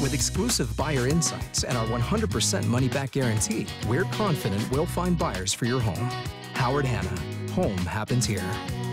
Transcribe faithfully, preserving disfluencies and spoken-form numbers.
With exclusive buyer insights and our one hundred percent money-back guarantee, we're confident we'll find buyers for your home. Howard Hanna. Home happens here.